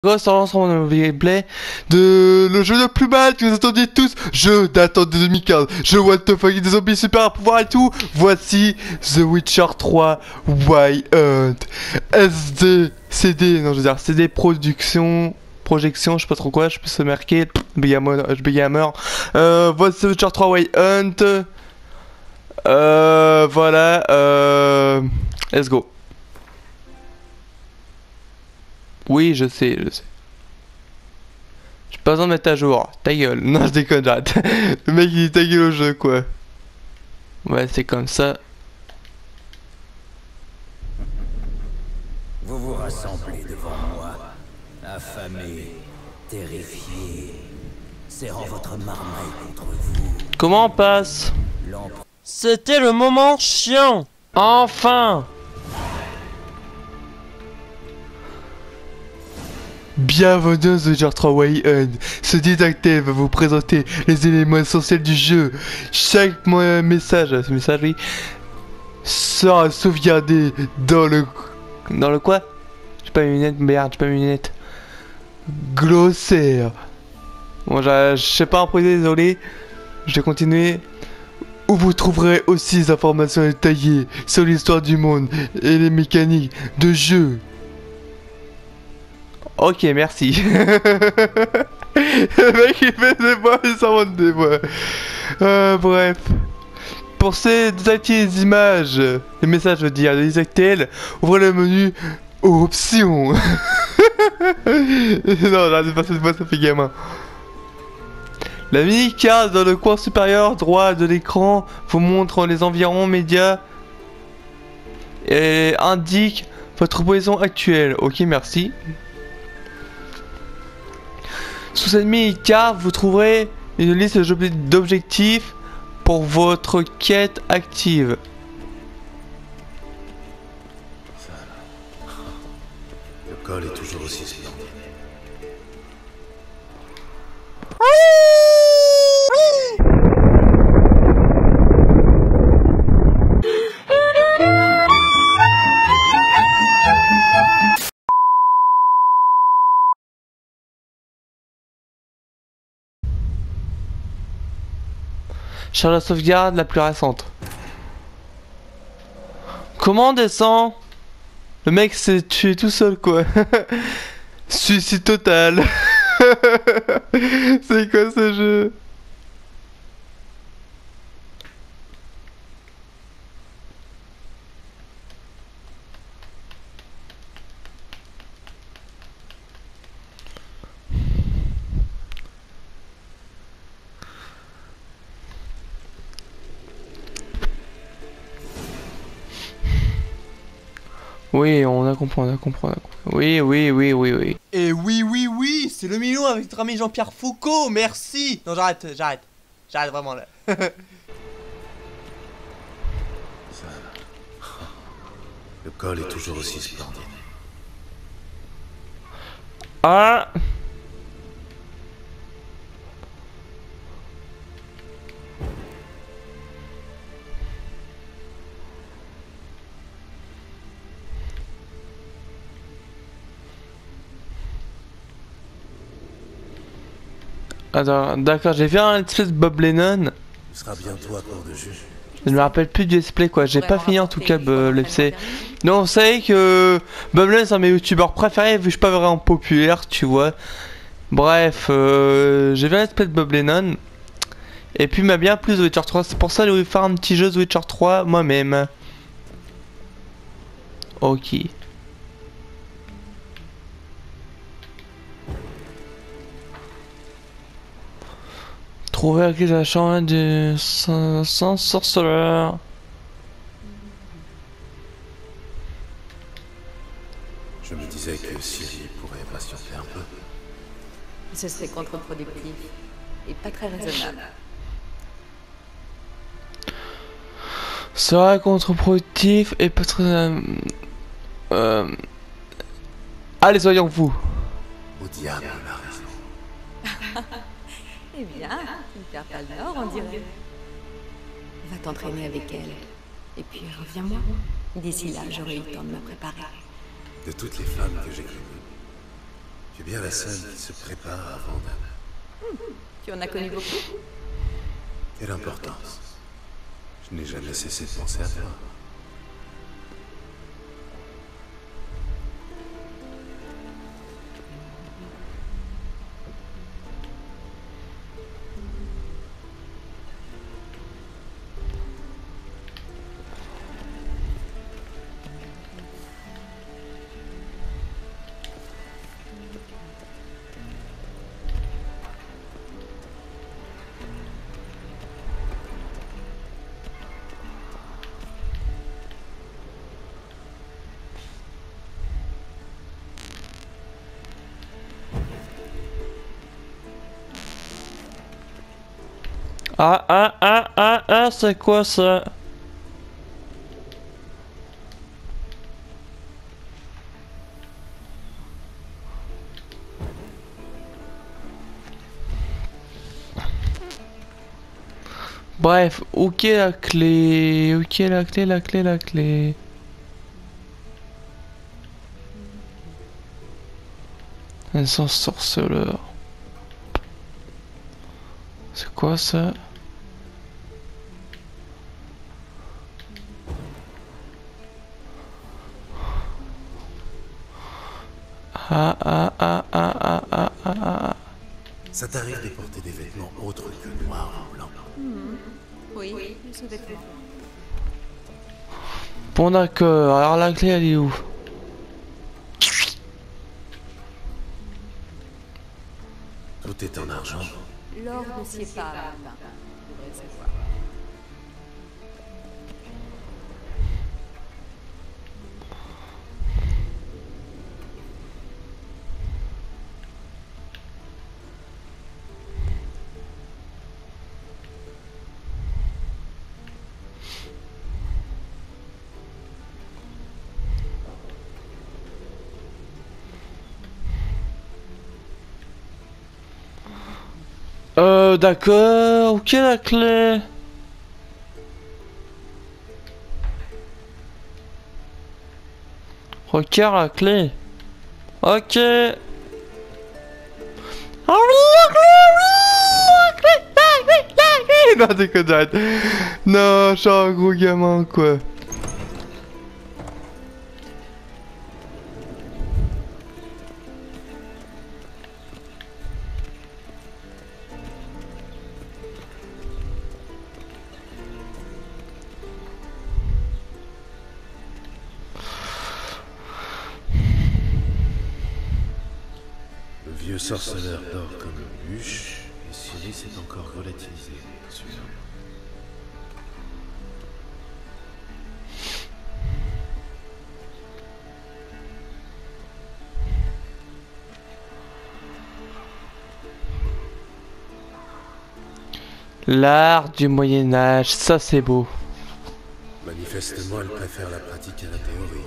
Ghost en lançant mon gameplay de le jeu le plus mal que vous attendiez tous, jeu datant de 2015, jeu what the fuck, des zombies super à pouvoir et tout. Voici The Witcher 3 Wild Hunt. CD, non je veux dire CD projection, je sais pas trop quoi, je peux se marquer, Gamer. Voici The Witcher 3 Wild Hunt. Voilà, let's go. Oui, je sais. J'ai pas besoin de mettre à jour. Ta gueule. Non, je déconne, j'arrête. Le mec, il dit ta gueule au jeu, quoi. Ouais, c'est comme ça. Vous vous rassemblez devant moi, affamés, terrifiés, serrant votre marmaille contre vous. Comment on passe? C'était le moment chiant. Enfin. Bienvenue dans The Witcher 3 Wild Hunt. Ce didactère va vous présenter les éléments essentiels du jeu. Chaque messagerie sera sauvegardé dans le quoi? J'ai pas mes lunettes, merde, j'ai pas mes lunettes. Glossaire. Bon, je sais pas improviser, désolé. Je vais continuer. Où vous trouverez aussi des informations détaillées sur l'histoire du monde et les mécaniques de jeu. Ok, merci. Le mec il fait des voix, il s'invente des voix. Bref. Pour désactiver les images, les messages, je veux dire, désactiver, ouvrez le menu options. Non, c'est pas cette voix, ça fait gamin. La mini-carte dans le coin supérieur droit de l'écran vous montre les environs médias et indique votre position actuelle. Ok, merci. Sous cette mini-carte, vous trouverez une liste d'objectifs pour votre quête active. Le col est toujours aussi splendide. Charge la sauvegarde la plus récente. Comment on descend? Le mec s'est tué tout seul quoi. Suicide total. C'est quoi ce jeu? Oui, on a compris. Oui. Et oui, c'est le million avec notre ami Jean-Pierre Foucault, merci. Non, j'arrête vraiment là. Le col est toujours aussi splendide. Ah. Attends, d'accord, j'ai fait un let's play de Bob Lennon. Ce sera bientôt à court de jeu. Je me rappelle plus du let's play quoi, j'ai pas fini en tout cas le let's play. Non, vous savez que Bob Lennon c'est un de mes youtubeurs préférés vu que je suis pas vraiment populaire, tu vois. Bref, j'ai fait un let's play de Bob Lennon. Et puis il m'a bien plu The Witcher 3, c'est pour ça que je vais faire un petit jeu The Witcher 3 moi-même. Ok. Trouver à qui la chambre du sans sorceleur. Je me disais que Ciri pourrait patienter un peu. Ce serait contre-productif et pas très raisonnable. Sera contre-productif et pas très... Allez, soyons fous. Au diable la raison. Eh bien, tu ne perds pas le nord, on dirait. Va t'entraîner avec elle. Et puis reviens-moi. D'ici là, j'aurai eu le temps de me préparer. De toutes les femmes que j'ai connues, Tu es bien la seule qui se prépare avant de... Tu en as connu beaucoup? Quelle importance. Je n'ai jamais cessé de penser à toi. C'est quoi ça? Bref, ok la clé, ok la clé. Un sorceleur. C'est quoi ça? Ça t'arrive de porter des vêtements autres que noirs ou blancs? Oui, je vais faire. Bon d'accord, alors la clé elle est où? Tout est en argent. L'or ne sied pas à ma main. Tu devrais le savoir. D'accord, ok la clé. Regarde la clé. Ok. Ah oui, la clé. Non, déconne, j'arrête. Non, je suis un gros gamin, quoi. Le vieux sorceleur dort comme une bûche, et Cyrus est encore volatilisé. Suivant. L'art du Moyen-Âge, ça c'est beau. Manifestement, elle préfère la pratique à la théorie.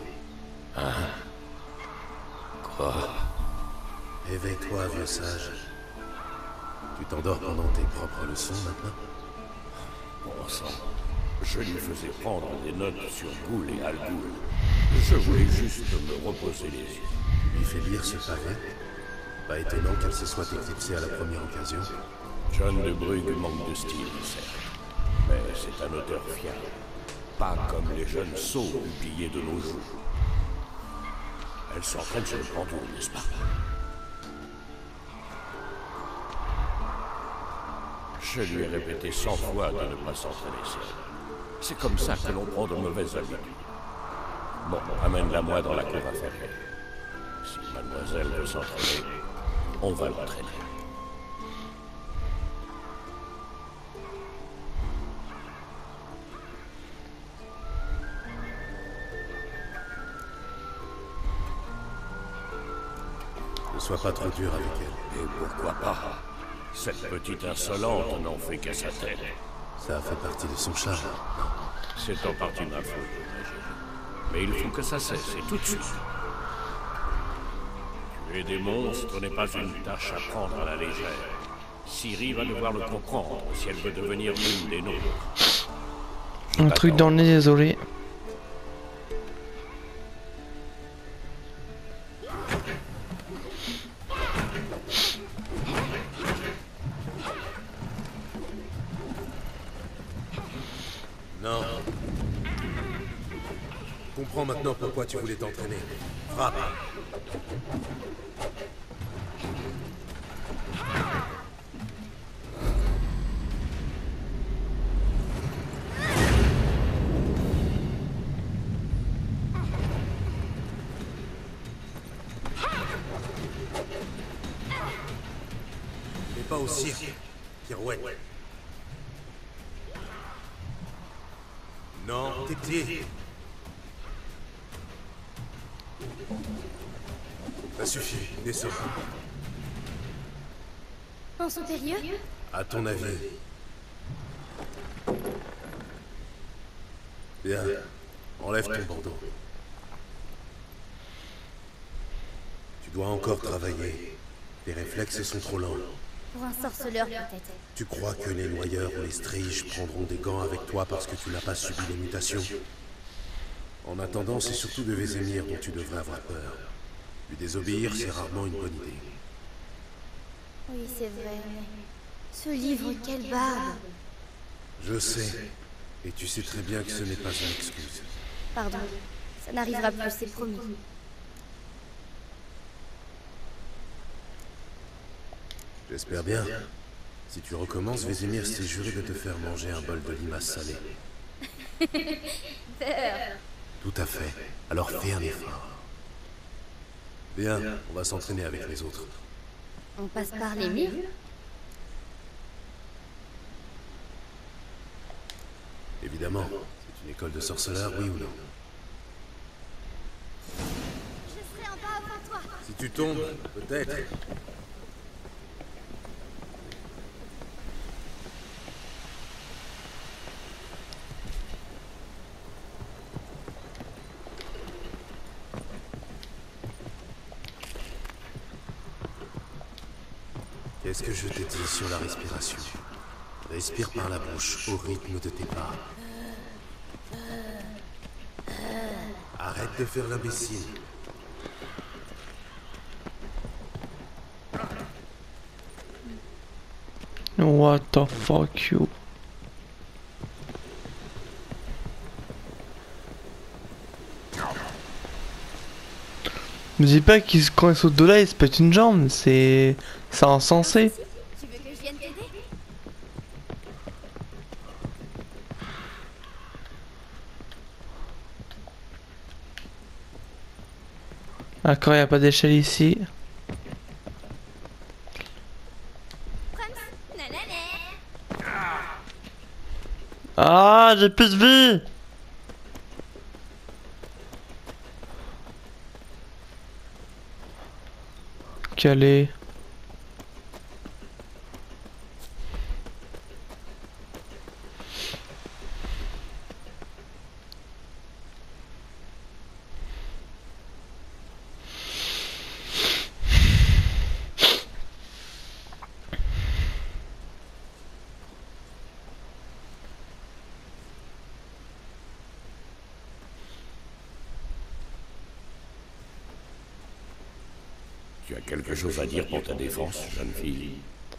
Quoi? Éveille-toi, vieux sage. Tu t'endors pendant tes propres leçons maintenant? Bon sang, je lui faisais prendre des notes sur Ghoul et Al-Ghoul. Je voulais juste me reposer les yeux. Tu lui fais lire ce pavé? Pas étonnant qu'elle se soit éclipsée à la première occasion. John de Brugge manque de style, certes. Mais c'est un auteur fiable. Pas comme les jeunes sots publiés de nos jours. Elle s'entraîne sur le pendule, n'est-ce pas? Je lui ai répété 100 fois de ne pas s'entraîner seul. C'est comme ça que l'on prend de mauvaises habitudes. Bon, amène-la moi dans la cour inférieure. Si mademoiselle veut s'entraîner, on va l'entraîner. Ne sois pas trop dur avec elle. Et pourquoi pas? Cette petite insolente n'en fait qu'à sa tête. Ça a fait partie de son charme. C'est en partie ma faute, j'imagine. Mais il faut que ça cesse, et tout de suite. Tuer des monstres n'est pas une tâche à prendre à la légère. Ciri va devoir le comprendre si elle veut devenir l'une des nôtres. Un truc dans le nez, désolé. comprends maintenant pourquoi tu voulais t'entraîner. Frappe. Mais pas au cirque, pirouette. Non, tes pieds. Ça suffit, descends. En son périlleux? À ton avis. Bien. Enlève ton bandeau. Tu dois encore travailler. Tes réflexes sont trop lents. Pour un sorceleur, peut-être. Tu crois que les noyeurs ou les striges prendront des gants avec toi parce que tu n'as pas subi les mutations? En attendant, c'est surtout de Vézémir dont tu devrais avoir peur. Lui désobéir, c'est rarement une bonne idée. Oui, c'est vrai. Ce livre, quelle barbe! Je sais. Et tu sais très bien que ce n'est pas une excuse. Pardon, ça n'arrivera plus, c'est promis. J'espère bien. Si tu recommences, Vézémir s'est juré de te faire manger un bol de limace salée. Tout à fait. Alors fais un effort. Bien, on va s'entraîner avec les autres. On passe par les murs? Évidemment, c'est une école de sorceleurs, oui ou non? Je serai en bas avant toi. Si tu tombes, peut-être. Qu'est-ce que je t'ai dit sur la respiration? Respire par la bouche, au rythme de tes pas. Arrête de faire l'imbécile. What the fuck you? Me dis pas qu'il quand il saute de là il se pète une jambe, c'est insensé. Tu veux que je vienne t'aider? D'accord, y a pas d'échelle ici. Ah, j'ai plus de vie. Calé. Tu as quelque chose à dire pour ta défense, jeune fille?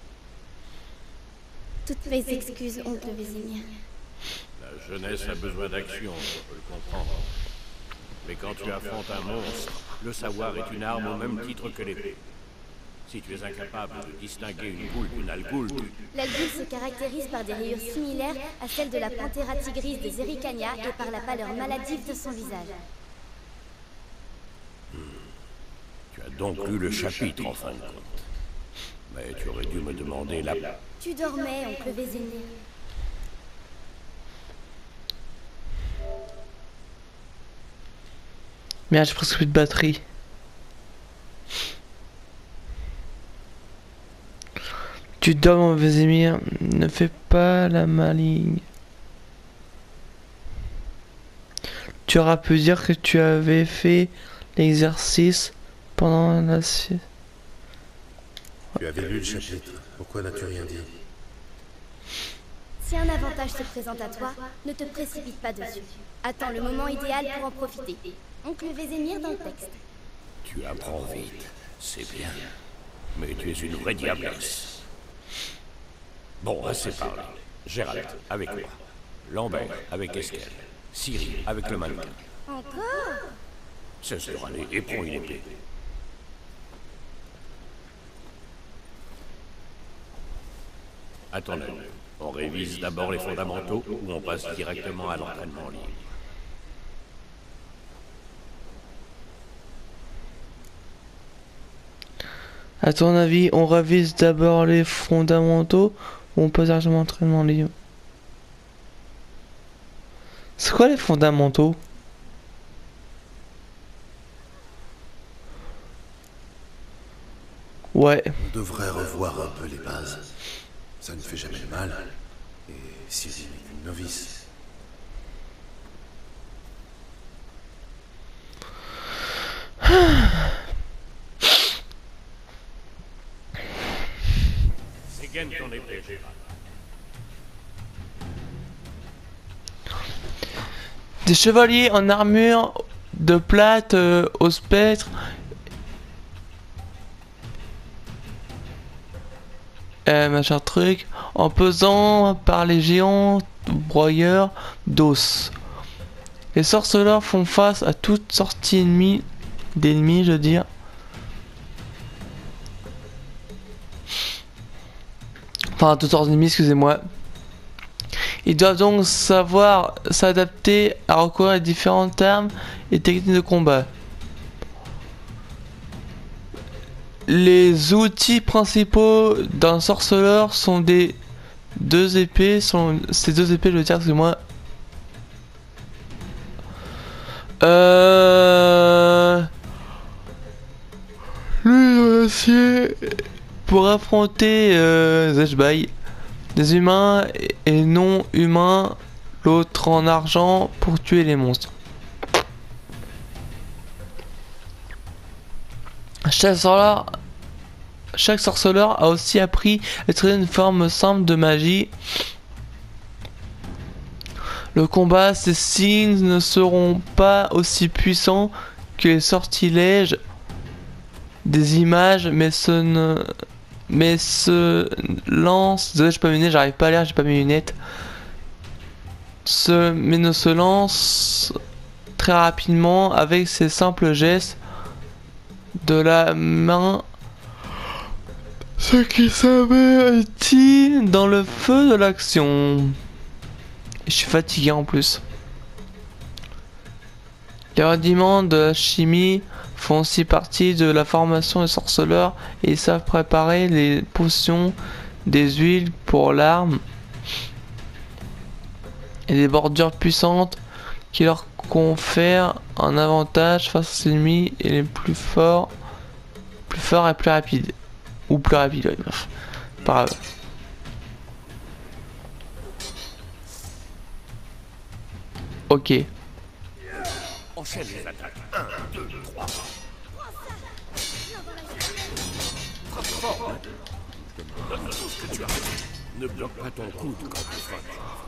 Toutes mes excuses, oncle Vézémir. La jeunesse a besoin d'action, je peux le comprendre. Mais quand tu affrontes un monstre, le savoir est une arme au même titre que l'épée. Si tu es incapable de distinguer une goule d'une algoule, L'algoule se caractérise par des rayures similaires à celles de la Panthera tigris des Ericania et par la pâleur maladive de son visage. tu as donc lu le chapitre en fin de compte. Mais tu aurais dû me demander la... Tu dormais, oncle Vézémir. Merde, j'ai presque plus de batterie. Tu dors, mon Vézémir. Ne fais pas la maligne. Tu auras pu dire que tu avais fait l'exercice pendant la sieste. Tu avais lu le chapitre. Pourquoi n'as-tu rien dit? Si un avantage se présente à toi, ne te précipite pas dessus. Attends le moment idéal pour en profiter. Oncle Vézémir dans le texte. Tu apprends vite, c'est bien. Mais tu es une vraie diablesse. Bon, assez parlé. Gérald, avec moi. Lambert, avec Esquel. Ciri, avec le mannequin. Encore? Cesse de râler et prends une épée. À ton avis, on révise d'abord les fondamentaux ou on passe directement à l'entraînement libre? À ton avis, on révise d'abord les fondamentaux ou on passe directement à l'entraînement libre? C'est quoi les fondamentaux? Ouais. On devrait revoir un peu les bases. Ça ne fait jamais de mal. Et Ciri n'est qu'une novice. Dégaine ton épée. Des chevaliers en armure de plate au spectre. Machin truc. En pesant par les géants broyeurs d'os. Les sorceleurs font face à toutes sortes d'ennemis, je veux dire. Enfin, toutes sortes d'ennemis, excusez-moi. Ils doivent donc savoir s'adapter à recourir à différentes armes et techniques de combat. Les outils principaux d'un sorceleur sont ces deux épées, je veux dire, excusez-moi. L'huile d'acier pour affronter Zeshbai. Des humains et non humains, l'autre en argent pour tuer les monstres. Chaque sorceleur a aussi appris à utiliser une forme simple de magie. Le combat, ces signes ne seront pas aussi puissants que les sortilèges des images, mais ce lance. Désolé, j'ai pas mes lunettes, j'arrive pas à lire, j'ai pas mes lunettes. Mais ne se lance très rapidement avec ses simples gestes de la main. Ce qui s'avertit dans le feu de l'action. Je suis fatigué en plus. Les rudiments de la chimie font aussi partie de la formation des sorceleurs et ils savent préparer les potions, des huiles pour l'arme et des bordures puissantes qui leur confèrent un avantage face aux ennemis et les plus forts et plus rapides. Ou plus rapides, ouais, bref. Pas grave. Ok. Enchaîne les attaques. 1, 2, 3. Frappe fort. Donne tout ce que tu as. Ne bloque pas ton coude quand tu frappes.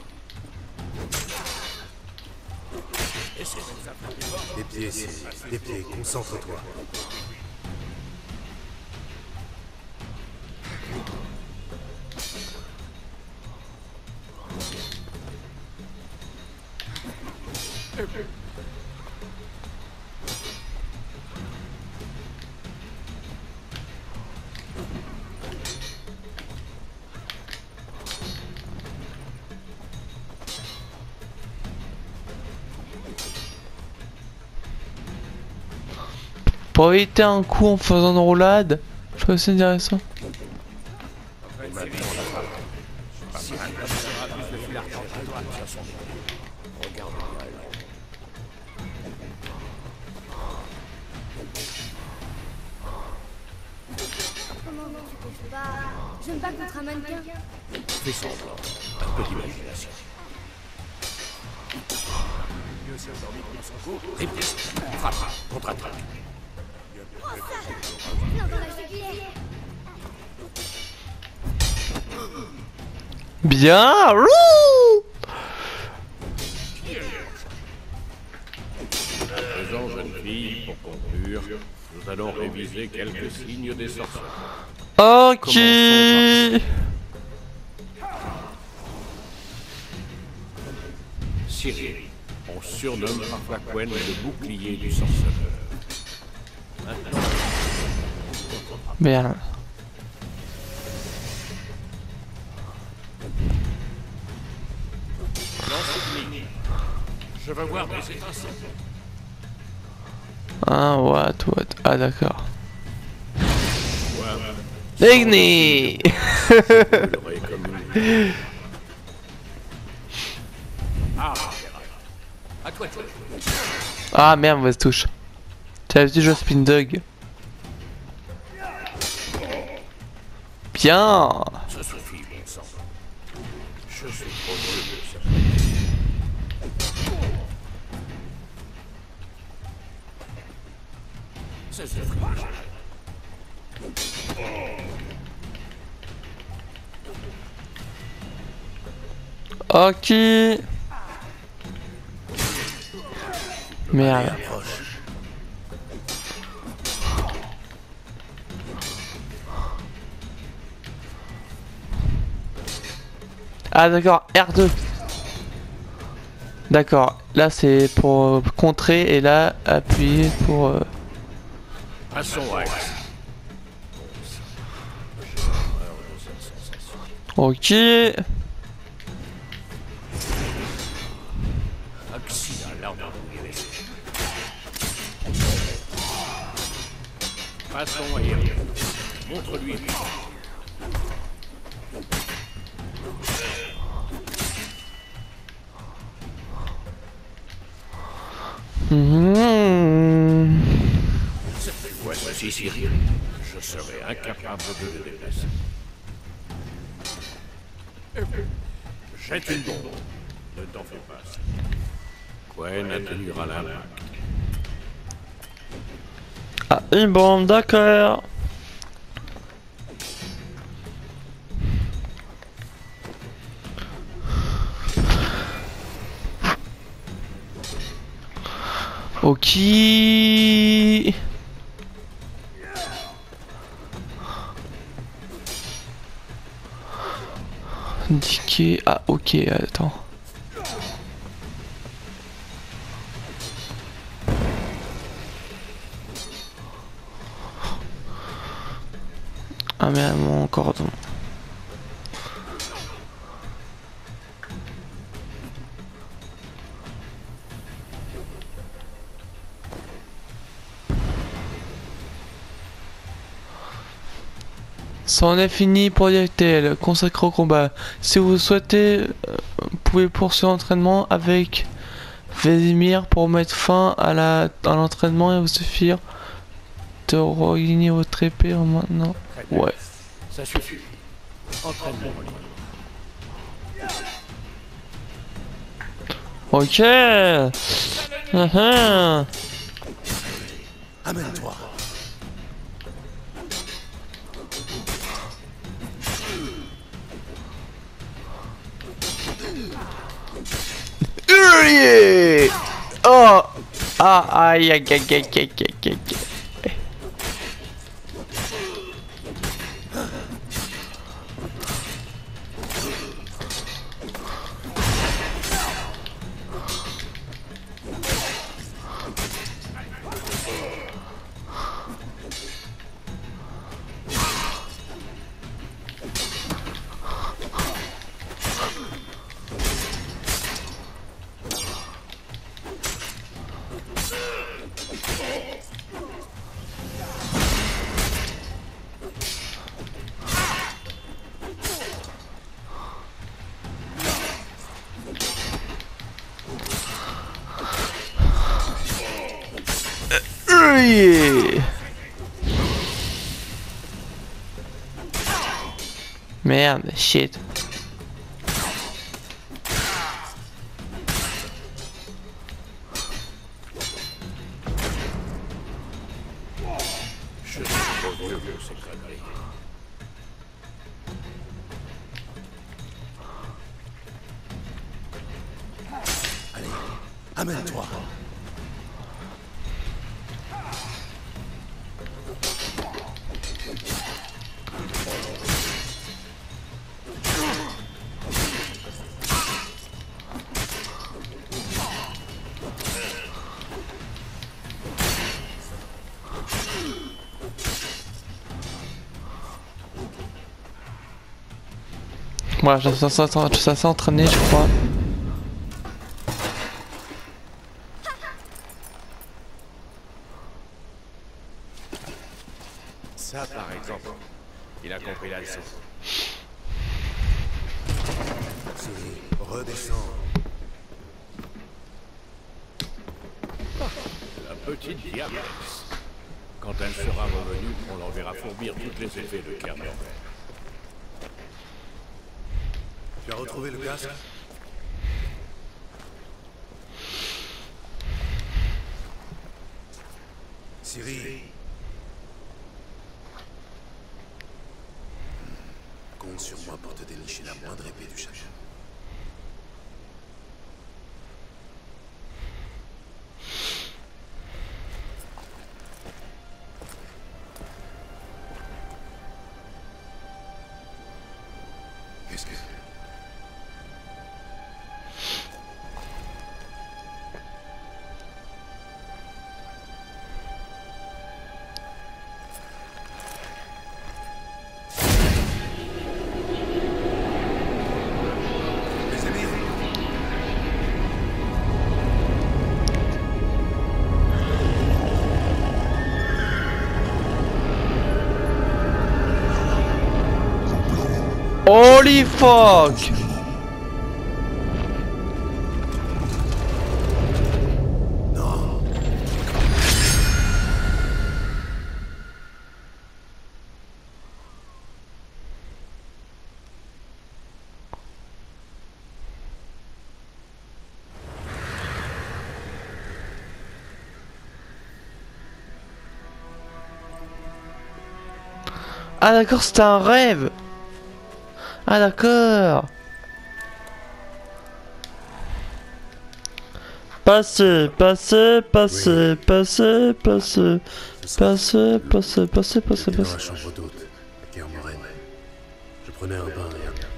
Essaie de nous attraper fort. Des pieds, Ciri. Des pieds, concentre-toi. Pour éviter un coup en faisant une roulade, je peux aussi dire ça. Je me bats contre un mannequin. Fais semblant. Un peu d'imagination. Riposte. Frappe. Contre-attaque. Non, dans la jugulière. Bien. Wouh. Présent, jeune fille, pour conclure, nous allons réviser quelques signes des sorciers. Ok. Ciri, On surnomme parfois Quen le bouclier du sorceleur. Maintenant, Merde. je veux voir des étincelles. Ah, what. Ah, d'accord. Ouais. Igni. Brûlerai comme une... Ah, à toi de jouer. Ah, merde, mauvaise touche. T'as l'habitude de jouer à Spin Dog. Bien. Ça suffit, bon sang. Je suis trop vieux pour ça. C'est ce frige. Ok. Merde. Ah d'accord, R2. D'accord, là c'est pour contrer et là appuyer pour... Passons à Axe. Ok. Axia, l'arme brûlée. Passons à Iriel. Montre-lui. Cette fois-ci, Cyril, je serai incapable de le déplacer. Jette une bombe. Ne t'en fais pas. Quen atténuera l'impact. Ah, une bombe, d'accord. Ok. Indiqué. Ah, ok, attends. Ah, mais mon cordon. C'en est fini pour Yactel, consacré au combat. Si vous souhaitez, vous pouvez poursuivre l'entraînement avec Vesemir pour mettre fin à l'entraînement et vous suffire de regagner votre épée en maintenant. Ouais. Ça suffit. Entraînement. Ok. Amène-toi. Oh. Ah, aïe, aïe, aïe, aïe, aïe, aïe, aïe. Merde, shit. Je suis trop vieux pour ces conneries. Allez, amène-toi. Voilà, je suis assez entraîné, je crois. Ça, par exemple, il a compris la leçon. Siri, redescends. La petite diablesse. Quand elle sera revenue, on l'enverra fourbir tous les effets de Kerner. Tu as retrouvé le casque? Siri. Compte sur moi pour te dénicher la moindre épée du château. Qu'est-ce que... Holy fuck! Ah d'accord, c'était un rêve. Ah d'accord. Passez, passez, passez, passez, passez, passez, passez, passez, passez, J'étais dans la passez. chambre d'hôte, à Kermoren. Je prenais un bain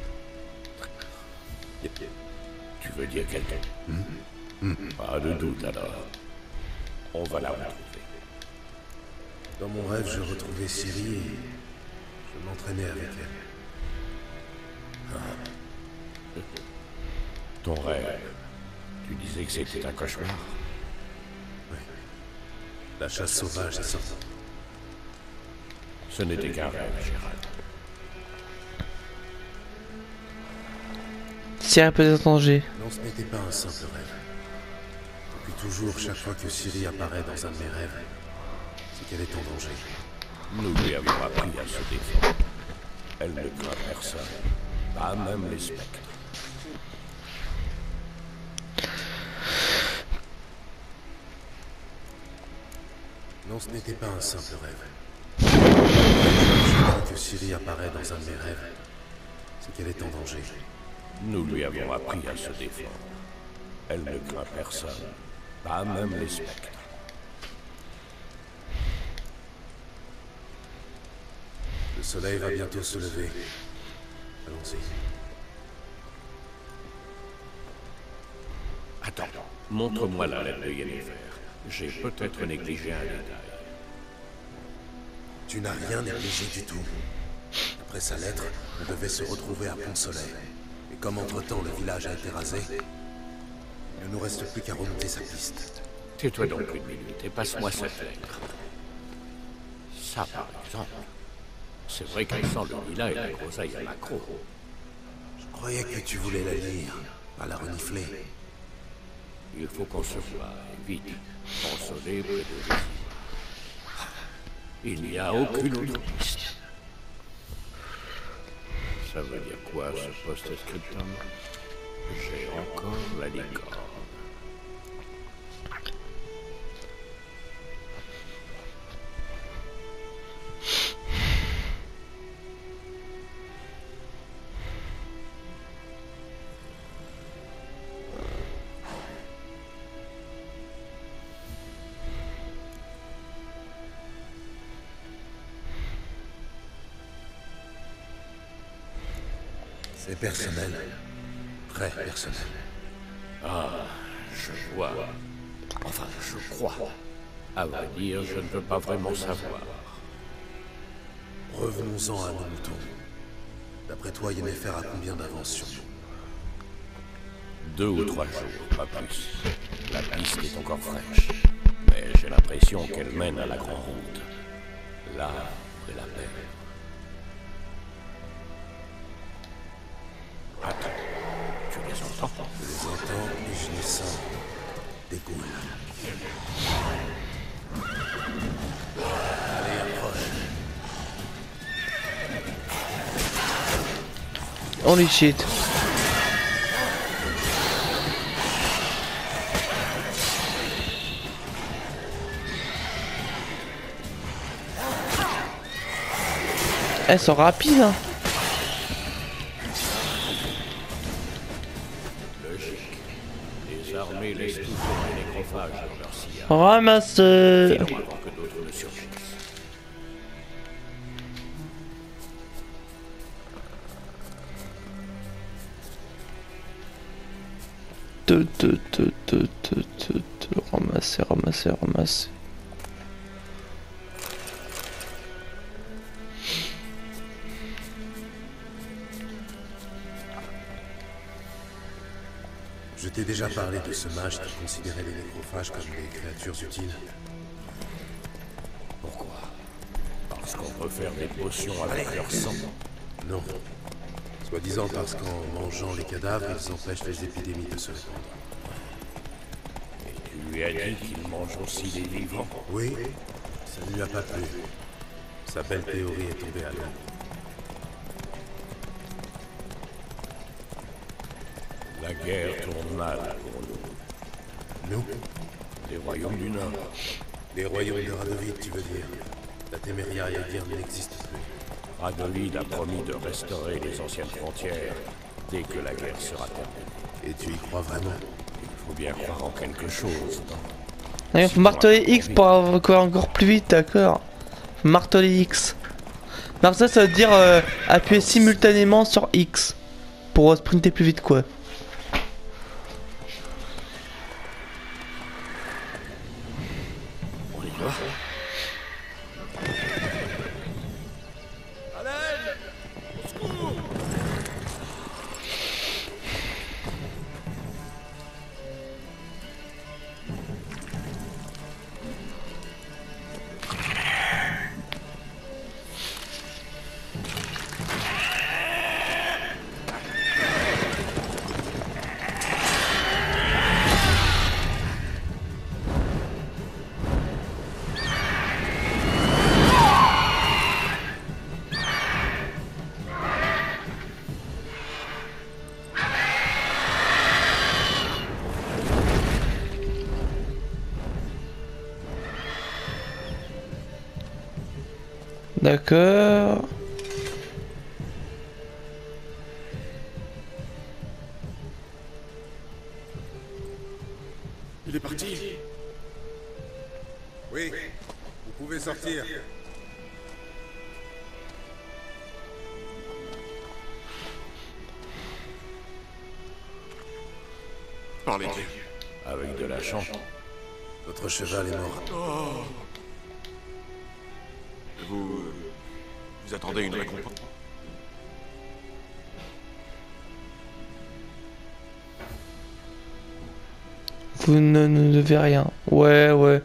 et... Tu veux dire quelqu'un? Pas de doute alors. On va la retrouver. Dans mon rêve, je retrouvais Siri et je m'entraînais avec elle. Ton rêve, tu disais que c'était un cauchemar? La chasse sauvage est sortie. Ce n'était qu'un rêve, Gérald. C'est un peu en danger. Non, ce n'était pas un simple rêve. Depuis toujours, chaque fois que Siri apparaît dans un de mes rêves, c'est qu'elle est en danger. Nous lui avons appris à se défendre. Elle ne craint personne, pas même les spectres. Non, ce n'était pas un simple rêve. Chaque fois que Siri apparaît dans un de mes rêves, c'est qu'elle est en danger. Nous lui avons appris à se défendre. Elle ne craint personne, pas même les spectres. Le soleil va bientôt se lever. Allons-y. Attends, montre-moi la lettre de Yennefer. J'ai peut-être négligé un détail. Tu n'as rien négligé du tout. Après sa lettre, on devait se retrouver à Pont-Soleil. Et comme entre-temps le village a été rasé, il ne nous reste plus qu'à remonter sa piste. Tais-toi donc une minute et passe-moi cette lettre. Ça, par exemple. C'est vrai qu'elle sent le lilas et la groseille à macro. Je croyais que tu voulais la lire, pas la renifler. Il faut qu'on se voie, et vite. Consoler près de Vézima. Il n'y a aucune autre piste. Ça veut dire quoi, ce post-scriptum? J'ai encore la licorne. C'est personnel. Très personnel. Ah, je vois. Enfin, je crois. À vrai dire, je ne veux pas vraiment savoir. Revenons-en à nos moutons. D'après toi, Yennefer a combien d'avance sur nous? 2 ou 3 jours, pas plus. La piste est encore fraîche, mais j'ai l'impression qu'elle mène à la grande route. Là est la paix. Attends, tu les entends? Je les entends et je les sens. Dégoût. Allez, approche. Holy shit. Elles sont rapides hein. Logique. Les armées laissent toujours les nécrophages dans leur sillage. Ramasse. Avant que d'autres ne surgissent. Ramasser, ramasser, ramasser. Je t'ai déjà parlé de ce mage qui considérait les nécrophages comme des créatures utiles. Pourquoi? Parce qu'on peut faire des potions avec leur sang. Non. Soi-disant parce qu'en mangeant les cadavres, ils empêchent les épidémies de se répandre. Et tu lui as dit qu'il mange aussi des vivants? Oui, ça ne lui a pas plu. Sa belle théorie est tombée à l'eau. La guerre tourne mal pour nous. Nous? Les royaumes du Nord. Les royaumes de Radovid, tu veux dire? La Téméria et Aedirn n'existent plus. Radovid a promis de restaurer les anciennes frontières dès que la guerre sera terminée. Et tu y crois vraiment? Il faut bien croire en quelque chose, non? Il faut marteler X pour avoir encore plus vite, d'accord? Marteler X. Alors ça veut dire appuyer simultanément sur X pour sprinter plus vite quoi. On y va? D'accord. Il est parti. Oui, vous pouvez sortir. Parlez Dieu. Avec de la chance. Votre cheval est mort. Vous attendez une récompense? Vous ne devez rien. Ouais, ouais.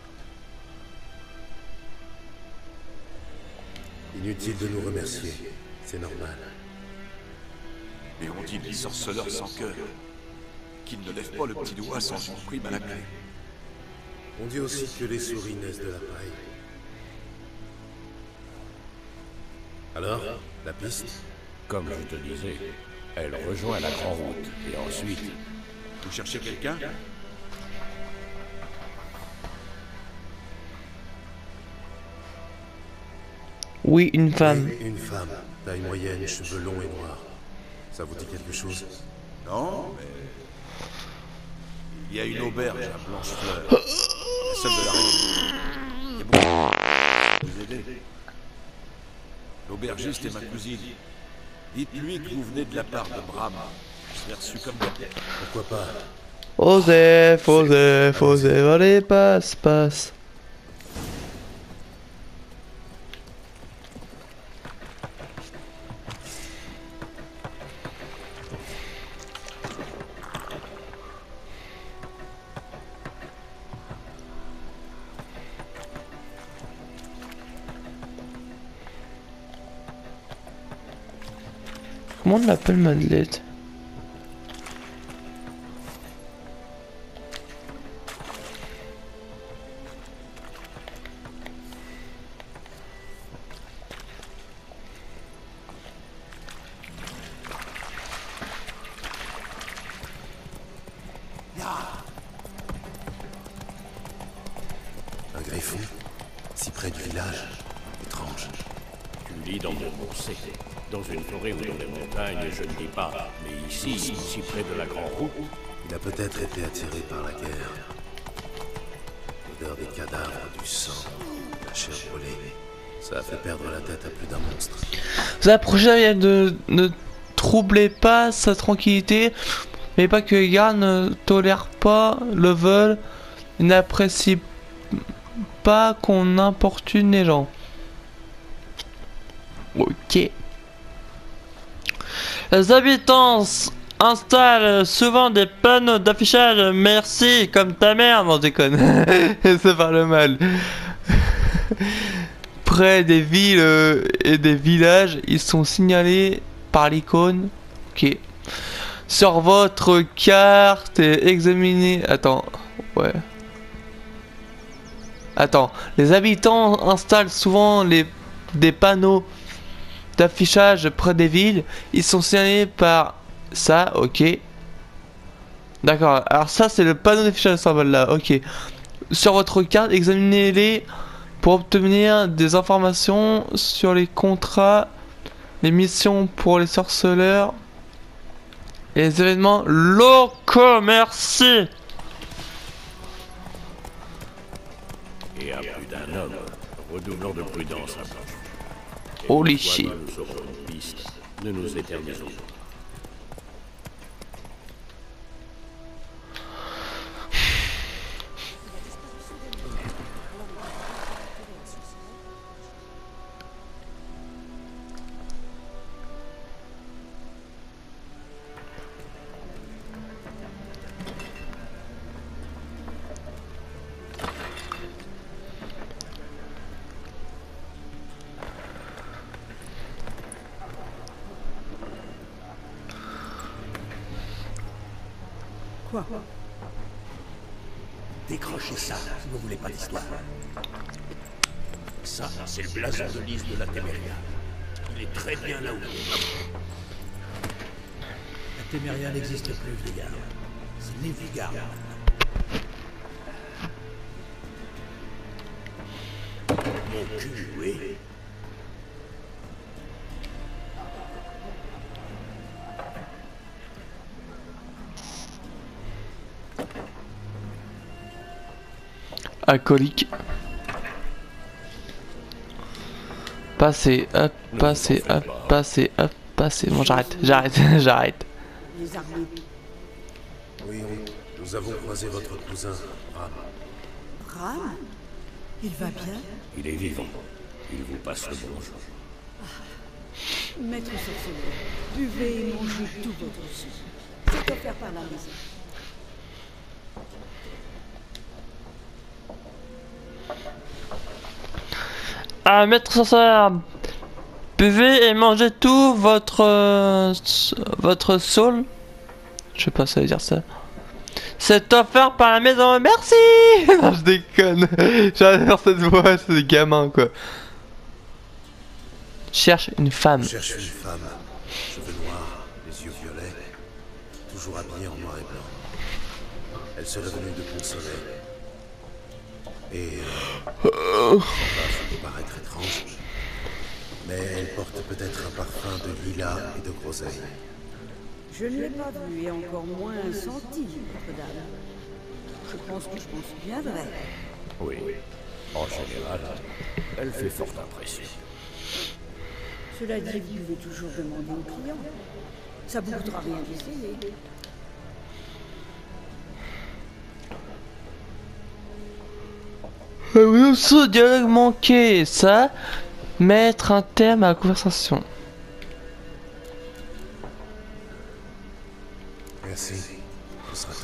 Inutile de nous remercier. C'est normal. Et on dit des sorceleurs sans cœur, qu'ils ne lèvent pas le petit doigt sans une prime à la clé. On dit aussi que les souris naissent de la paille. Alors, la piste? Comme je te disais, elle rejoint la grande route. Et ensuite, Vous cherchez quelqu'un? Oui, une femme. Oui, une femme. Taille moyenne, cheveux longs et noirs. Ça vous dit quelque chose? Non, mais... Il y a une auberge à Blanchefleur. La seule de la région. Il y a beaucoup de vous aider. L'aubergiste est ma cousine. Dites-lui que vous venez de la part de Bram. Je l'ai reçu comme ça. Pourquoi pas? Osef, Osef, Osef, allez, passe, passe. Comment on l'appelle Madeleine? Un griffon? Si près du village? Étrange. Tu lis dans mon pensée. Dans une forêt ou dans les montagnes, je ne dis pas. Mais ici, si près de la grande route, Il a peut-être été attiré par la guerre. L'odeur des cadavres, du sang, la chair brûlée. Ça a fait perdre la tête à plus d'un monstre. Vous approchez de ne troublez pas sa tranquillité, mais pas que les gardes ne tolèrent pas le vol, ils n'apprécient pas qu'on importune les gens. Ok. Les habitants installent souvent des panneaux d'affichage merci comme ta mère, non je déconne, c'est par le mal. Près des villes et des villages, ils sont signalés par l'icône. Ok. Sur votre carte, examinez. Attends, ouais. Attends, les habitants installent souvent des panneaux d'affichage près des villes. Ils sont signalés par ça, ok. D'accord, alors ça c'est le panneau d'affichage symbole là, ok. Sur votre carte, examinez-les pour obtenir des informations sur les contrats, les missions pour les sorceleurs et les événements locaux, merci. et à plus d'un homme, redoublons de prudence à bord. Holy Quelquefois, shit. nous aurons une piste. Ne nous éternisons pas. Quoi? Décrochez ça si vous voulez pas d'histoire. Ça, c'est le blason de l'île de la Téméria. Il est très bien là où il est. La Téméria n'existe plus, Vigard. C'est les Vigard. Mon cul, oui. Alcoolique. Passer, hop, passer, hop, passer, hop, passer. Bon, j'arrête, j'arrête. Les armées. Oui, nous avons croisé votre cousin, Ram. Ram? Il va bien? Il est vivant. Il vous passe le bonjour. Maître sorceleur, buvez et mangez tout votre sang. C'est offert par la maison. Ah, maître sorcière, buvez et mangez tout votre soul. Je sais pas ça veut dire ça. C'est offert par la maison, merci. Non, je déconne. J'adore cette voix, c'est des gamins quoi. Cherche une femme. Je cherche une femme, cheveux noirs, les yeux violets, toujours habillée en noir et blanc. Elle serait venue de Pont-Soleil. Et ça peut paraître étrange, mais elle porte peut-être un parfum de lilas et de groseille. Je ne l'ai pas vu et encore moins senti, votre dame. Je pense que je m'en souviendrai. Oui. En général, elle fait forte impression. Cela dit, vous pouvez toujours demander aux clients. Ça vous coûtera rien d'essayer. Ce dialogue manqué, ça, mettre un terme à la conversation. Merci, ce sera tout.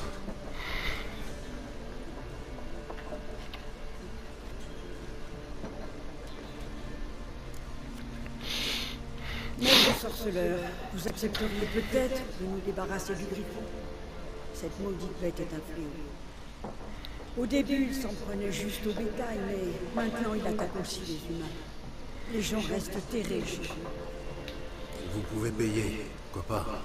sorceleur, vous accepteriez peut-être de nous débarrasser du griffon. Cette maudite bête est un fléau. Au début, il s'en prenait juste au bétail, mais maintenant il attaque aussi les humains. Les gens restent terrés chez vous. Vous pouvez payer, pourquoi pas.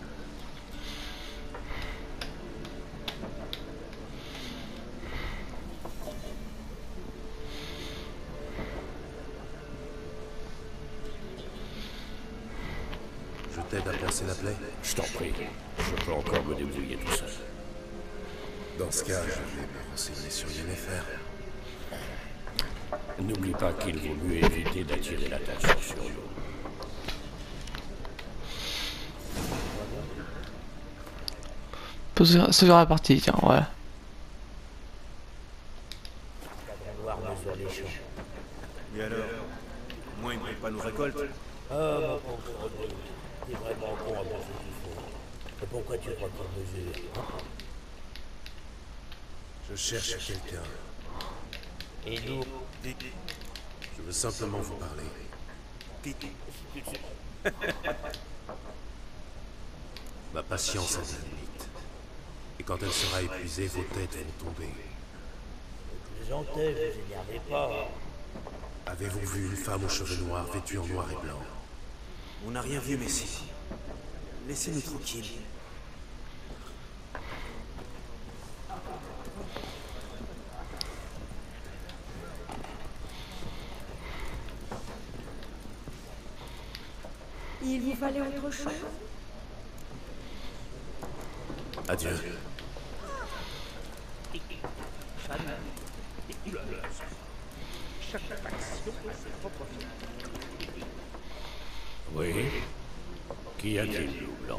Je t'aide à placer la plaie. Je t'en prie. Je peux encore me débrouiller tout seul. Dans ce cas, je vais me renseigner sur Yennefer. N'oublie pas qu'il vaut mieux éviter d'attirer l'attention sur nous. C'est la partie, tiens, ouais. Et alors, au moins, il ne brûle pas nos récoltes. Ah, mon pauvre Rodrigue, t'es vraiment con à manger qu'il faut. Et pourquoi tu crois qu'il mesure, hein? Je cherche quelqu'un. Et nous, Je veux simplement vous parler. Ma patience a des limites. Et quand elle sera épuisée, vos têtes vont tomber. plaisantez, vous énervez pas. Avez-vous vu une femme aux cheveux noirs vêtue en noir et blanc? On n'a rien vu, Messie. Laissez-nous tranquilles. Il vous fallait autre chose? Adieu. Oui. Qu'y a-t-il, loup blanc?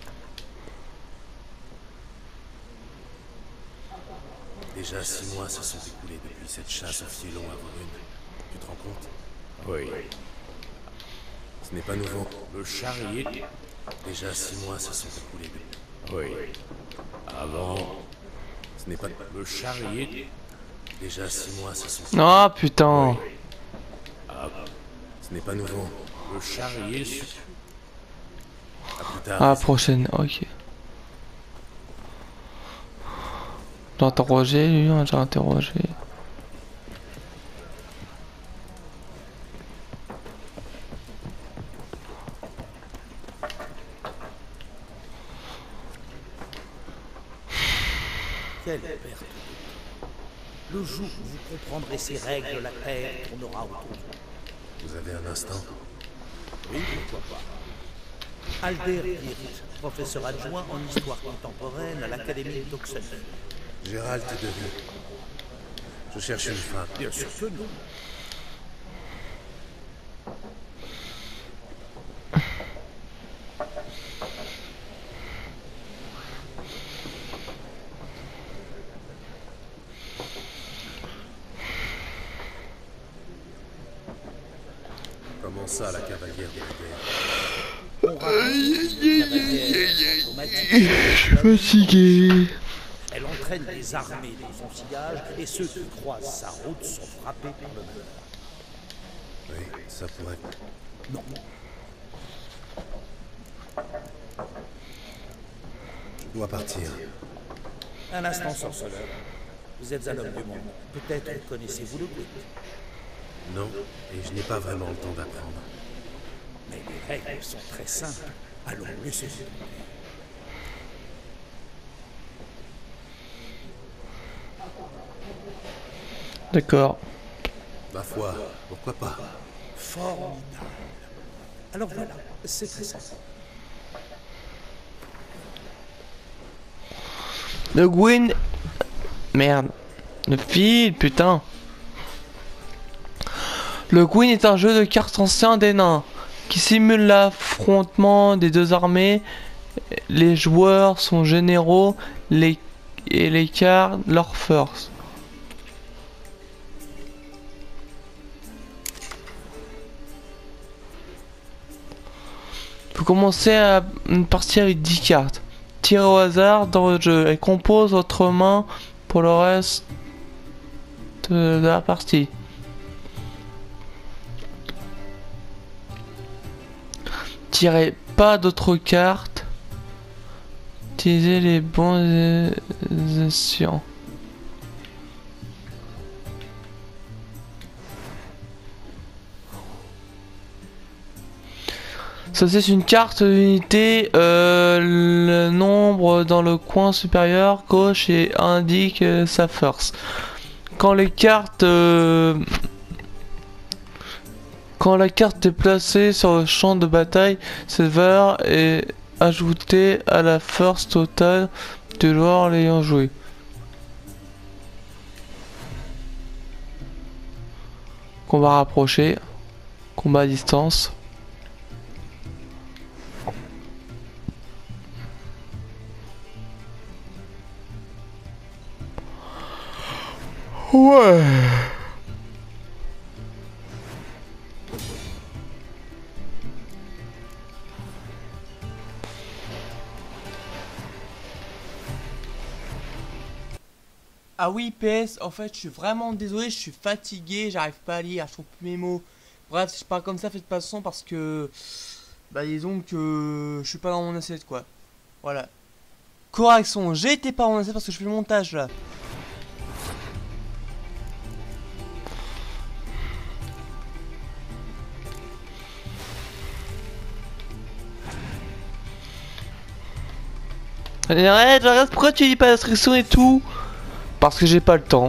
Déjà 6 mois se sont écoulés depuis cette chasse au fielon à Vorune. Tu te rends compte? Oui. Ce n'est pas nouveau. Le charrier? Déjà 6 mois se sont écoulés depuis. Oui. Avant... Ce n'est pas... Le charrier? Déjà 6 mois se sont... Ah putain. Ce n'est pas nouveau. Le charrier... À plus tard. Ah, prochaine, ok. J'ai interrogé, lui, hein, j'ai interrogé. Quelle perte de temps. Le jour où vous comprendrez ces règles, la terre tournera autour de vous. Vous avez un instant? Oui, pourquoi pas. Alder Hirt, professeur adjoint en histoire contemporaine à l'Académie d'Oxford. Gérald de Vue. Je cherche une femme. Bien sûr que non. Comment ça, la cavalière de la guerre? Je suis fatigué. Elle entraîne des armées dans son sillage et ceux qui croisent sa route sont frappés par le malheur. Oui, ça pourrait... Non. Je dois partir. Un instant, sorceleur. Vous êtes un homme du monde. Peut-être connaissez-vous le Gwyn. Non, et je n'ai pas vraiment le temps d'apprendre. Mais les règles sont très simples. Allons, laissez-vous. D'accord. Ma foi, pourquoi pas? Formidable. Alors voilà, c'est très simple. Le Gwyn... Merde. Le fil, putain. Le Gwyn est un jeu de cartes ancien des nains qui simule l'affrontement des deux armées. Les joueurs sont généraux et les cartes leur force. Vous commencez à une partie avec 10 cartes. Tirez au hasard dans le jeu et compose votre main pour le reste de la partie. tirez pas d'autres cartes. Utilisez les bons actions. Ça c'est une carte d'unité, le nombre dans le coin supérieur gauche et indique sa force. Quand les cartes, quand la carte est placée sur le champ de bataille, cette valeur est ajoutée à la force totale du joueur l'ayant joué. Combat rapproché, combat à distance. Ouais. Ah oui, PS, en fait, je suis vraiment désolé, je suis fatigué, j'arrive pas à lire, je trouve plus mes mots. Bref, si je parle comme ça, faites pas son parce que... Bah, disons que je suis pas dans mon assiette, quoi. Voilà. Correction, j'étais pas dans mon assiette parce que je fais le montage, là. Arrête, pourquoi tu dis pas d'instruction et tout? Parce que j'ai pas le temps.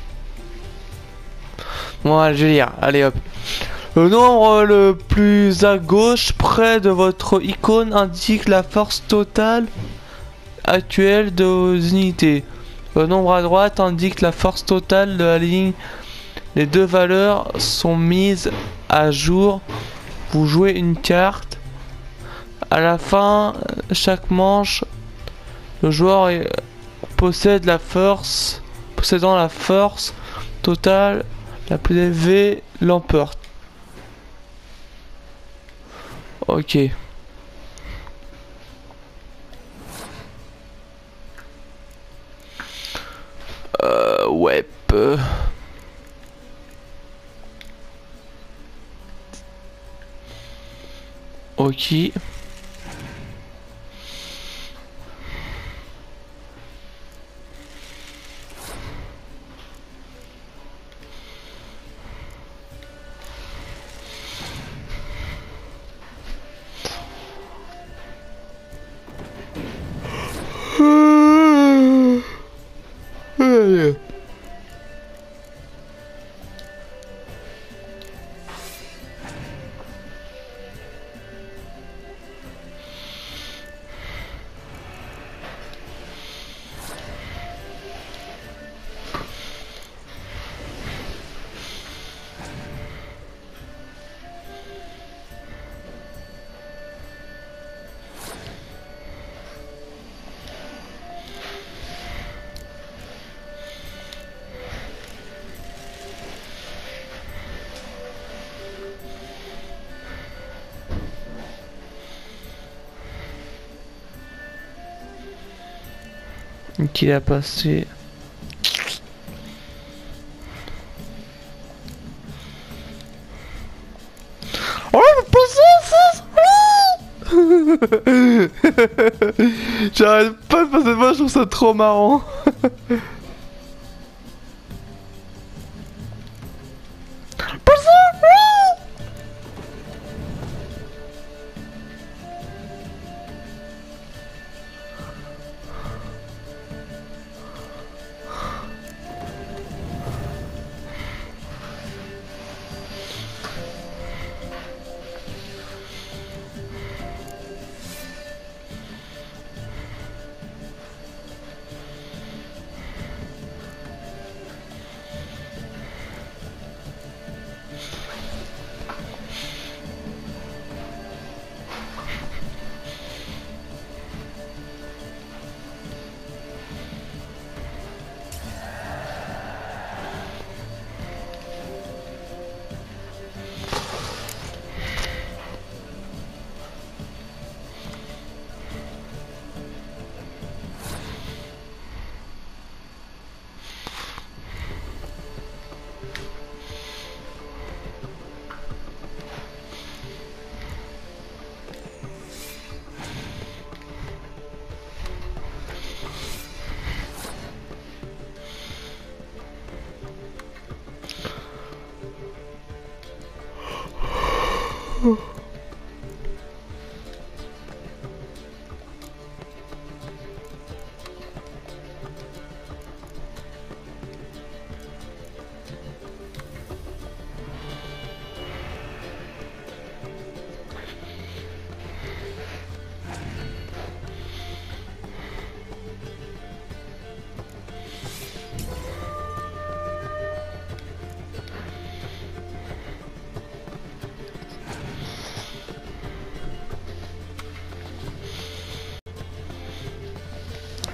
Bon, allez, je vais lire. Allez hop. Le nombre le plus à gauche, près de votre icône, indique la force totale actuelle de vos unités. Le nombre à droite indique la force totale de la ligne. Les deux valeurs sont mises à jour. Vous jouez une carte. À la fin, chaque manche, le joueur possède la force, possédant la force totale la plus élevée l'emporte. Ok. Ouais. Ok. Qu'il a passé. Oh, j'arrête pas de passer de moi, je trouve ça trop marrant.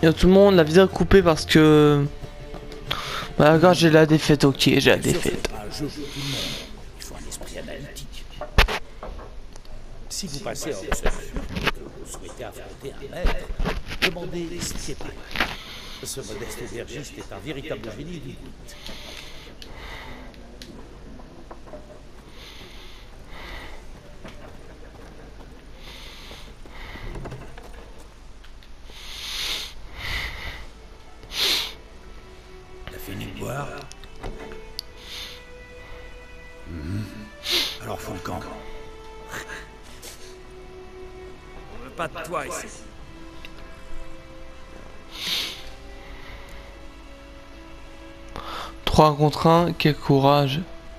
Yo tout le monde, la vidéo est coupée parce que... Bah d'accord, j'ai la défaite, ok, j'ai la défaite. Un jeu pour tout le monde. Il faut un esprit analytique. Si vous passez en observation et que vous souhaitez affronter un maître, demandez Stéphane. Ce modeste aubergiste est un véritable génie du doute. T'as fini de boire? Alors fous le camp. On veut pas de toi ici. Trois contre 1, quel courage.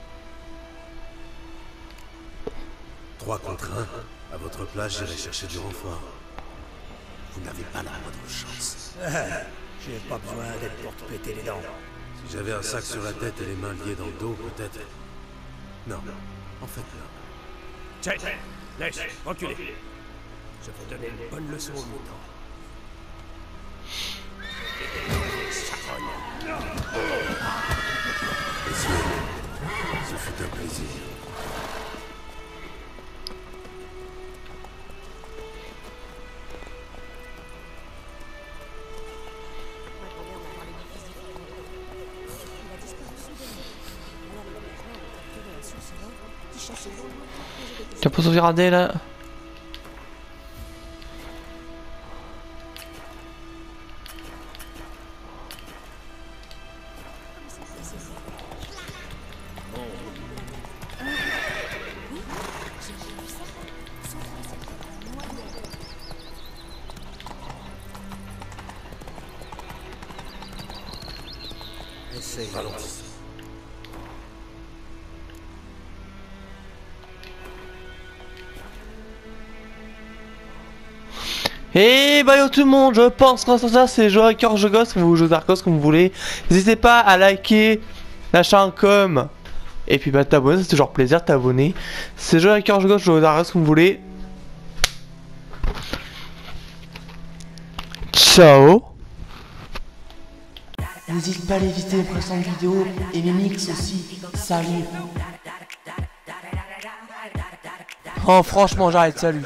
3 contre 1. À votre place, j'irai chercher du renfort. Vous n'avez pas la moindre chance. J'ai pas besoin d'être pour te péter les dents. Si j'avais un sac sur la tête et les mains liées dans le dos, peut-être... Non. En fait, non. Tiens, laisse, reculez. Je vais donner une bonne leçon au mouton. Messieurs, ce fut un plaisir. T'as pas sauvegarder là? Essaye. Ralentissons. Et bah yo tout le monde, je pense que ça c'est jouer à cœur, je gosse, vous jouez Darkos comme vous voulez. N'hésitez pas à liker, lâcher un com, et puis bah t'abonner, c'est toujours plaisir de t'abonner. C'est jouer à cœur, je gosse, jouer Darkos comme vous voulez. Ciao. N'hésite pas à aller visiter les précédentes vidéos et mes mix aussi. Salut. Oh franchement j'arrête, salut.